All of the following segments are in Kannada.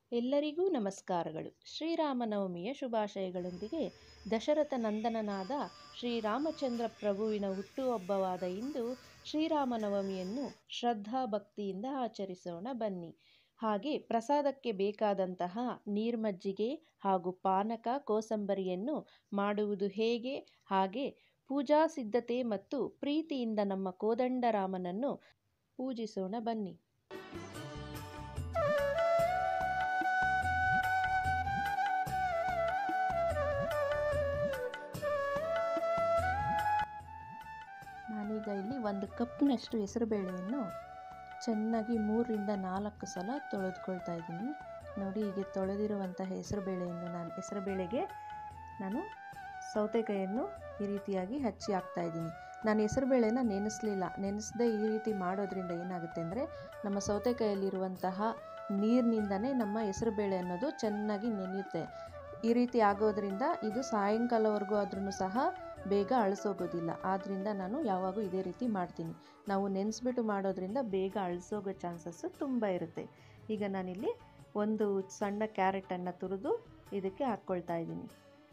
ಎಲ್ಲರಿಗೂ ನಮಸ್ಕಾರಗಳು. ಶ್ರೀರಾಮನವಮಿಯ ಶುಭಾಶಯಗಳೊಂದಿಗೆ ದಶರಥ ನಂದನನಾದ ಶ್ರೀರಾಮಚಂದ್ರ ಪ್ರಭುವಿನ ಹುಟ್ಟುಹಬ್ಬವಾದ ಇಂದು ಶ್ರೀರಾಮನವಮಿಯನ್ನು ಶ್ರದ್ಧಾ ಭಕ್ತಿಯಿಂದ ಆಚರಿಸೋಣ ಬನ್ನಿ. ಹಾಗೆ ಪ್ರಸಾದಕ್ಕೆ ಬೇಕಾದಂತಹ ನೀರ್ಮಜ್ಜಿಗೆ ಹಾಗೂ ಪಾನಕ ಕೋಸಂಬರಿಯನ್ನು ಮಾಡುವುದು ಹೇಗೆ, ಹಾಗೆ ಪೂಜಾ ಸಿದ್ಧತೆ ಮತ್ತು ಪ್ರೀತಿಯಿಂದ ನಮ್ಮ ಕೋದಂಡರಾಮನನ್ನು ಪೂಜಿಸೋಣ ಬನ್ನಿ. ನಾನೀಗ ಇಲ್ಲಿ 1 ಕಪ್ನಷ್ಟು ಹೆಸರುಬೇಳೆಯನ್ನು ಚೆನ್ನಾಗಿ 3ರಿಂದ 4 ಸಲ ತೊಳೆದುಕೊಳ್ತಾ ಇದ್ದೀನಿ. ನೋಡಿ, ಹೀಗೆ ತೊಳೆದಿರುವಂತಹ ಹೆಸರುಬೇಳೆಗೆ ನಾನು ಸೌತೆಕಾಯಿಯನ್ನು ಈ ರೀತಿಯಾಗಿ ಹಚ್ಚಿ ಹಾಕ್ತಾ ಇದ್ದೀನಿ. ನಾನು ಹೆಸರುಬೇಳೆನ ನೆನೆಸದೆ ಈ ರೀತಿ ಮಾಡೋದ್ರಿಂದ ಏನಾಗುತ್ತೆ ಅಂದರೆ ನಮ್ಮ ಸೌತೆಕಾಯಿಯಲ್ಲಿರುವಂತಹ ನೀರಿನಿಂದನೇ ನಮ್ಮ ಹೆಸರುಬೇಳೆ ಅನ್ನೋದು ಚೆನ್ನಾಗಿ ನೆನೆಯುತ್ತೆ. ಈ ರೀತಿ ಆಗೋದ್ರಿಂದ ಇದು ಸಾಯಂಕಾಲವರೆಗೂ ಆದ್ರೂ ಸಹ ಬೇಗ ಅಳಿಸೋಗೋದಿಲ್ಲ. ಆದ್ದರಿಂದ ನಾನು ಯಾವಾಗೂ ಇದೇ ರೀತಿ ಮಾಡ್ತೀನಿ. ನಾವು ನೆನೆಸ್ಬಿಟ್ಟು ಮಾಡೋದ್ರಿಂದ ಬೇಗ ಅಳಿಸೋಗೋ ಚಾನ್ಸಸ್ಸು ತುಂಬ ಇರುತ್ತೆ. ಈಗ ನಾನಿಲ್ಲಿ 1 ಸಣ್ಣ ಕ್ಯಾರೆಟನ್ನು ತುರಿದು ಇದಕ್ಕೆ ಹಾಕ್ಕೊಳ್ತಾ ಇದ್ದೀನಿ.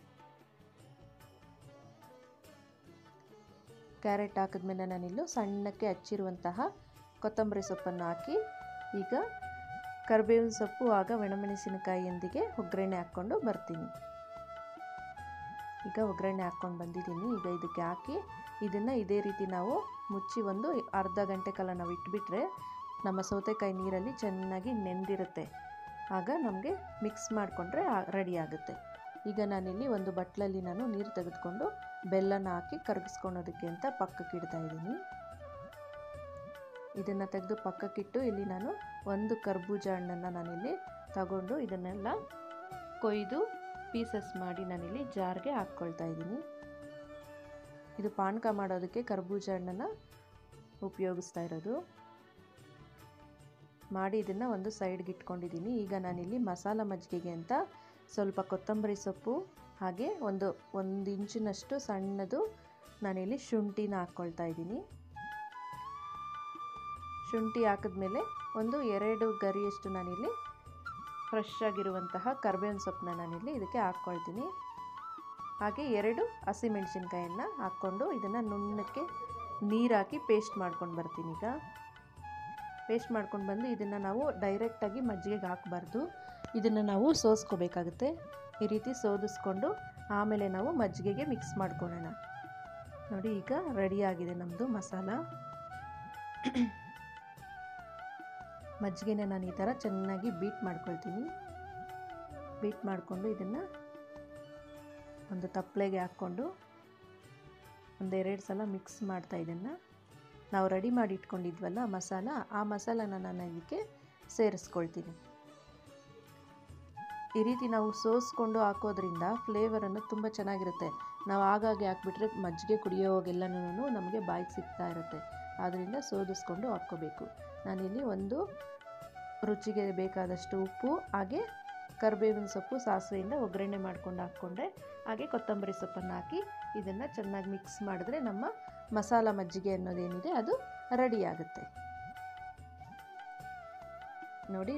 ಕ್ಯಾರೆಟ್ ಹಾಕಿದ್ಮೇಲೆ ನಾನಿಲ್ಲಿ ಸಣ್ಣಕ್ಕೆ ಹಚ್ಚಿರುವಂತಹ ಕೊತ್ತಂಬರಿ ಸೊಪ್ಪನ್ನು ಹಾಕಿ ಈಗ ಕರಿಬೇವಿನ ಸೊಪ್ಪು ಆಗ ಒಣಮೆಣಸಿನಕಾಯಿಯೊಂದಿಗೆ ಒಗ್ಗರಣೆ ಹಾಕ್ಕೊಂಡು ಬರ್ತೀನಿ. ಈಗ ಒಗ್ಗರಣೆ ಹಾಕ್ಕೊಂಡು ಬಂದಿದ್ದೀನಿ. ಈಗ ಇದಕ್ಕೆ ಹಾಕಿ ಇದನ್ನು ಇದೇ ರೀತಿ ನಾವು ಮುಚ್ಚಿ ಒಂದು ಅರ್ಧ ಗಂಟೆ ಕಾಲ ನಾವು ಇಟ್ಬಿಟ್ರೆ ನಮ್ಮ ಸೌತೆಕಾಯಿ ನೀರಲ್ಲಿ ಚೆನ್ನಾಗಿ ನೆಂದಿರುತ್ತೆ. ಆಗ ನಮಗೆ ಮಿಕ್ಸ್ ಮಾಡಿಕೊಂಡ್ರೆ ರೆಡಿ ಆಗುತ್ತೆ. ಈಗ ನಾನಿಲ್ಲಿ ಒಂದು ಬಟ್ಲಲ್ಲಿ ನಾನು ನೀರು ತೆಗೆದುಕೊಂಡು ಬೆಲ್ಲನ ಹಾಕಿ ಕರಗಿಸ್ಕೊಳೋದಕ್ಕೆ ಅಂತ ಪಕ್ಕಕ್ಕೆ ಇಡ್ತಾ ಇದ್ದೀನಿ. ಇದನ್ನು ತೆಗೆದು ಪಕ್ಕಕ್ಕಿಟ್ಟು ಇಲ್ಲಿ ನಾನು 1 ಕರ್ಬೂಜ ಹಣ್ಣನ್ನು ನಾನಿಲ್ಲಿ ತಗೊಂಡು ಇದನ್ನೆಲ್ಲ ಕೊಯ್ದು ಪೀಸಸ್ ಮಾಡಿ ನಾನಿಲ್ಲಿ ಜಾರ್ಗೆ ಹಾಕ್ಕೊಳ್ತಾ ಇದ್ದೀನಿ. ಇದು ಪಾನಕ ಮಾಡೋದಕ್ಕೆ ಕರ್ಬೂಜ ಹಣ್ಣನ್ನು ಉಪಯೋಗಿಸ್ತಾ ಇರೋದು. ಮಾಡಿ ಇದನ್ನು ಒಂದು ಸೈಡ್ಗೆ ಇಟ್ಕೊಂಡಿದ್ದೀನಿ. ಈಗ ನಾನಿಲ್ಲಿ ಮಸಾಲ ಮಜ್ಜಿಗೆಗೆ ಅಂತ ಸ್ವಲ್ಪ ಕೊತ್ತಂಬರಿ ಸೊಪ್ಪು ಹಾಗೆ ಒಂದು ಇಂಚಿನಷ್ಟು ಸಣ್ಣದು ನಾನಿಲ್ಲಿ ಶುಂಠಿನ ಹಾಕ್ಕೊಳ್ತಾ ಇದ್ದೀನಿ. ಶುಂಠಿ ಹಾಕಿದ್ಮೇಲೆ 2 ಗರಿಯಷ್ಟು ನಾನಿಲ್ಲಿ ಫ್ರೆಶ್ ಆಗಿರುವಂತಹ ಕರಿಬೇವಿನ ಸೊಪ್ಪನ್ನ ನಾನಿಲ್ಲಿ ಇದಕ್ಕೆ ಹಾಕ್ಕೊಳ್ತೀನಿ. ಹಾಗೆ 2 ಹಸಿಮೆಣಸಿನ್ಕಾಯನ್ನು ಹಾಕ್ಕೊಂಡು ಇದನ್ನು ನುಣ್ಣಕ್ಕೆ ನೀರು ಹಾಕಿ ಪೇಸ್ಟ್ ಮಾಡ್ಕೊಂಡು ಬರ್ತೀನಿ. ಈಗ ಪೇಸ್ಟ್ ಮಾಡ್ಕೊಂಡು ಬಂದು ಇದನ್ನು ನಾವು ಡೈರೆಕ್ಟಾಗಿ ಮಜ್ಜಿಗೆಗೆ ಹಾಕಬಾರ್ದು. ಇದನ್ನು ನಾವು ಸೋಸ್ಕೋಬೇಕಾಗುತ್ತೆ. ಈ ರೀತಿ ಸೋದಿಸ್ಕೊಂಡು ಆಮೇಲೆ ನಾವು ಮಜ್ಜಿಗೆಗೆ ಮಿಕ್ಸ್ ಮಾಡ್ಕೊಳ್ಳೋಣ. ನೋಡಿ, ಈಗ ರೆಡಿಯಾಗಿದೆ ನಮ್ಮದು ಮಸಾಲ. ಮಜ್ಜಿಗೆನ ನಾನು ಈ ಥರ ಚೆನ್ನಾಗಿ ಬೀಟ್ ಮಾಡ್ಕೊಳ್ತೀನಿ. ಬೀಟ್ ಮಾಡಿಕೊಂಡು ಇದನ್ನು ಒಂದು ತಪ್ಪಲೆಗೆ ಹಾಕ್ಕೊಂಡು 1-2 ಸಲ ಮಿಕ್ಸ್ ಮಾಡ್ತಾ ಇದನ್ನು ನಾವು ರೆಡಿ ಮಾಡಿ ಇಟ್ಕೊಂಡಿದ್ವಲ್ಲ ಮಸಾಲ, ಆ ಮಸಾಲಾನ ನಾನು ಇದಕ್ಕೆ ಸೇರಿಸ್ಕೊಳ್ತೀನಿ. ಈ ರೀತಿ ನಾವು ಸೋಸ್ಕೊಂಡು ಹಾಕೋದ್ರಿಂದ ಫ್ಲೇವರನ್ನು ತುಂಬ ಚೆನ್ನಾಗಿರುತ್ತೆ. ನಾವು ಆಗಾಗ್ಗೆ ಹಾಕ್ಬಿಟ್ರೆ ಮಜ್ಜಿಗೆ ಕುಡಿಯೋವಾಗೆಲ್ಲನೂ ನಮಗೆ ಬಾಯಿಗೆ ಸಿಗ್ತಾ ಇರುತ್ತೆ. ಆದ್ದರಿಂದ ಸೋದಿಸ್ಕೊಂಡು ಹಾಕ್ಕೋಬೇಕು. ನಾನಿಲ್ಲಿ 1 ರುಚಿಗೆ ಬೇಕಾದಷ್ಟು ಉಪ್ಪು ಹಾಗೆ ಕರಿಬೇವಿನ ಸೊಪ್ಪು ಸಾಸಿವೆಯಿಂದ ಒಗ್ಗರಣೆ ಮಾಡ್ಕೊಂಡು ಹಾಕ್ಕೊಂಡೆ. ಹಾಗೆ ಕೊತ್ತಂಬರಿ ಸೊಪ್ಪನ್ನು ಹಾಕಿ ಇದನ್ನು ಚೆನ್ನಾಗಿ ಮಿಕ್ಸ್ ಮಾಡಿದ್ರೆ ನಮ್ಮ ಮಸಾಲ ಮಜ್ಜಿಗೆ ಅನ್ನೋದೇನಿದೆ ಅದು ರೆಡಿ ಆಗುತ್ತೆ. ನೋಡಿ,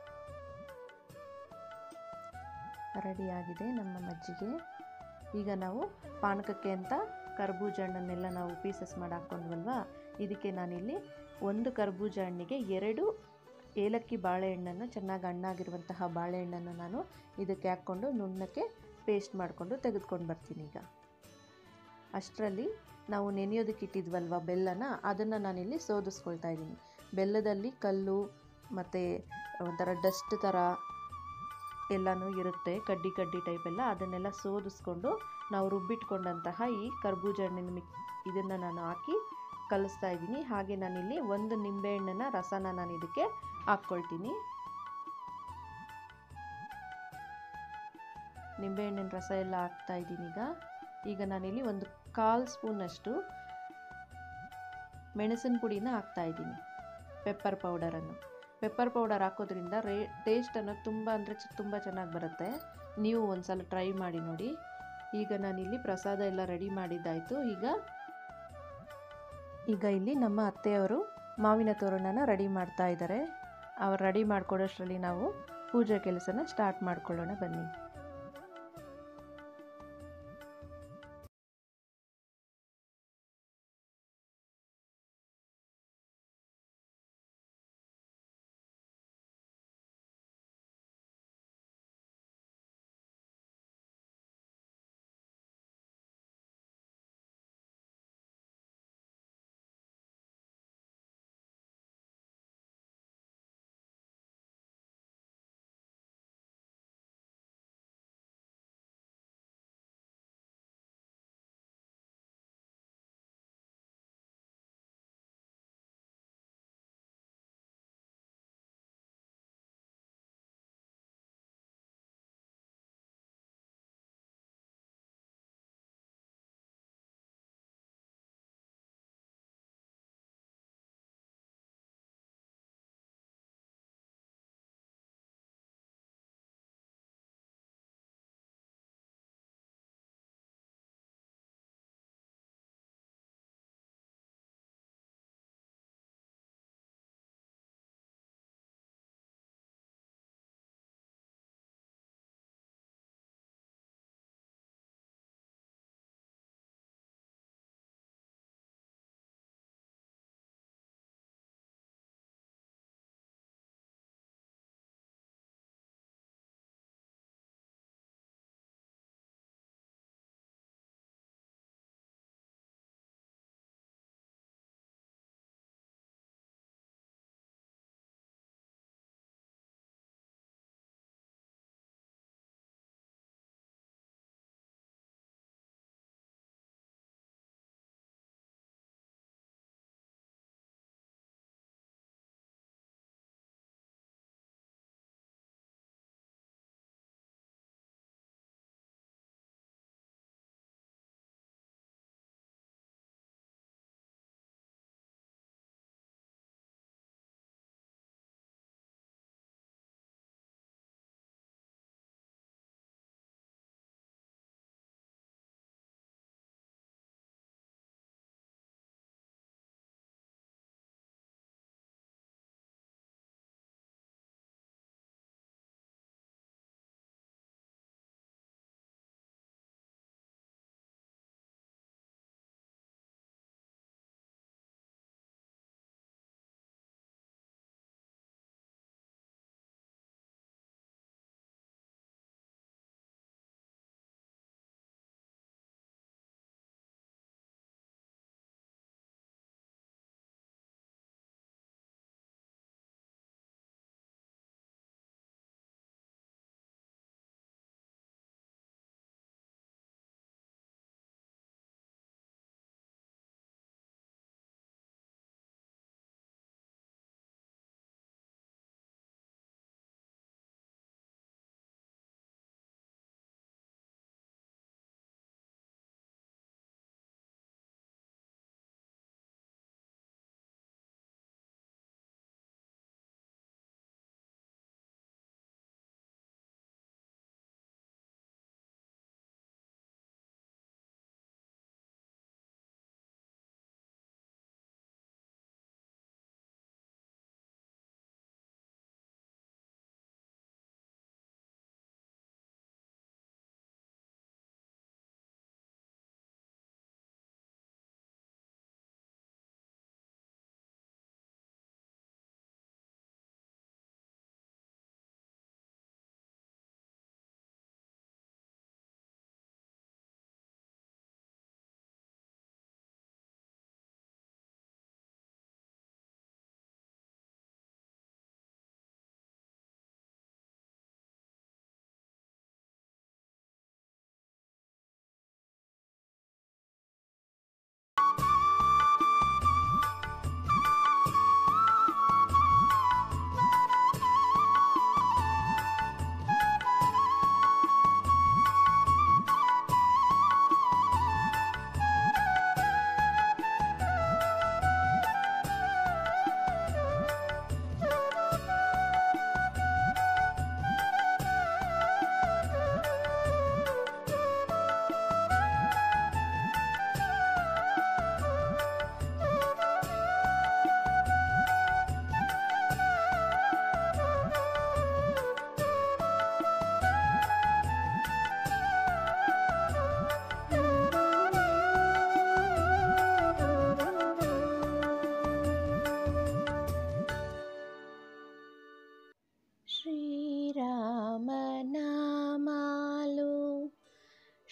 ರೆಡಿಯಾಗಿದೆ ನಮ್ಮ ಮಜ್ಜಿಗೆ. ಈಗ ನಾವು ಪಾನಕಕ್ಕೆ ಅಂತ ಕರ್ಬೂಜ ಹಣ್ಣನ್ನೆಲ್ಲ ನಾವು ಪೀಸಸ್ ಮಾಡಿ ಹಾಕ್ಕೊಂಡ್ವಲ್ವಾ, ಇದಕ್ಕೆ ನಾನಿಲ್ಲಿ 1 ಕರ್ಬೂಜ ಹಣ್ಣಿಗೆ 2 ಏಲಕ್ಕಿ ಬಾಳೆಹಣ್ಣನ್ನು, ಚೆನ್ನಾಗಿ ಹಣ್ಣಾಗಿರುವಂತಹ ಬಾಳೆಹಣ್ಣನ್ನು ನಾನು ಇದಕ್ಕೆ ಹಾಕ್ಕೊಂಡು ನುಣ್ಣಕ್ಕೆ ಪೇಸ್ಟ್ ಮಾಡಿಕೊಂಡು ತೆಗೆದುಕೊಂಡು ಬರ್ತೀನಿ. ಈಗ ಅಷ್ಟರಲ್ಲಿ ನಾವು ನೆನೆಯೋದಕ್ಕೆ ಇಟ್ಟಿದ್ವಲ್ವ ಬೆಲ್ಲನ, ಅದನ್ನು ನಾನಿಲ್ಲಿ ಸೋದಿಸ್ಕೊಳ್ತಾ ಇದ್ದೀನಿ. ಬೆಲ್ಲದಲ್ಲಿ ಕಲ್ಲು ಮತ್ತು ಒಂಥರ ಡಸ್ಟ್ ಥರ ಎಲ್ಲನೂ ಇರುತ್ತೆ, ಕಡ್ಡಿ ಟೈಪೆಲ್ಲ. ಅದನ್ನೆಲ್ಲ ಸೋದಿಸ್ಕೊಂಡು ನಾವು ರುಬ್ಬಿಟ್ಕೊಂಡಂತಹ ಈ ಕರ್ಬೂಜ ಹಣ್ಣಿನ ಇದನ್ನು ನಾನು ಹಾಕಿ ಕಲಿಸ್ತಾ ಇದ್ದೀನಿ. ಹಾಗೆ ನಾನಿಲ್ಲಿ 1 ನಿಂಬೆಹಣ್ಣಿನ ರಸನ ನಾನು ಇದಕ್ಕೆ ಹಾಕ್ಕೊಳ್ತೀನಿ. ನಿಂಬೆಹಣ್ಣಿನ ರಸ ಎಲ್ಲ ಹಾಕ್ತಾ ಇದ್ದೀನಿ. ಈಗ ನಾನಿಲ್ಲಿ 1/4 ಸ್ಪೂನಷ್ಟು ಮೆಣಸಿನ ಪುಡಿನ ಹಾಕ್ತಾ ಇದ್ದೀನಿ. ಪೆಪ್ಪರ್ ಪೌಡರ್ ಹಾಕೋದ್ರಿಂದ ಟೇಸ್ಟ್ ಅನ್ನೋದು ತುಂಬ ಚೆನ್ನಾಗಿ ಬರುತ್ತೆ. ನೀವು ಒಂದ್ಸಲ ಟ್ರೈ ಮಾಡಿ ನೋಡಿ. ಈಗ ನಾನಿಲ್ಲಿ ಪ್ರಸಾದ ಎಲ್ಲ ರೆಡಿ ಮಾಡಿದ್ದಾಯಿತು. ಈಗ ಇಲ್ಲಿ ನಮ್ಮ ಅತ್ತೆಯವರು ಮಾವಿನ ತೋರಣನ ರೆಡಿ ಮಾಡ್ತಾ ಇದ್ದಾರೆ. ಅವ್ರು ರೆಡಿ ಮಾಡ್ಕೊಡೋಷ್ಟರಲ್ಲಿ ನಾವು ಪೂಜೆ ಕೆಲಸನ ಸ್ಟಾರ್ಟ್ ಮಾಡ್ಕೊಳ್ಳೋಣ ಬನ್ನಿ.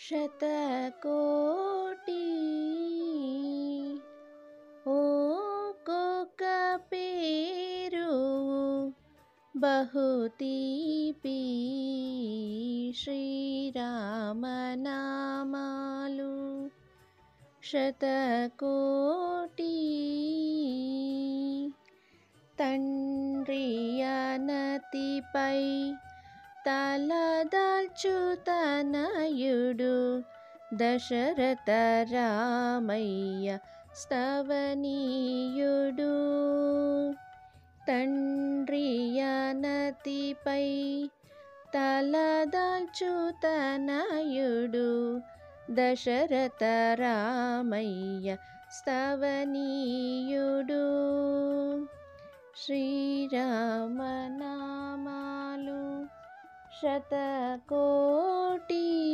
శతకోటి ఒక్కొక్క పేరు బహుతీపి శ్రీరామనామాలు శతకోటి తండ్రి అనతిపై తలదాల్చు తనయుడు దశరథ రామయ్య స్తవనీయుడు తండ్రి అనతిపై తలదాల్చు తనయుడు దశరథ రామయ్య స్తవనీయుడు శ్రీరామనామాలు శతకోటి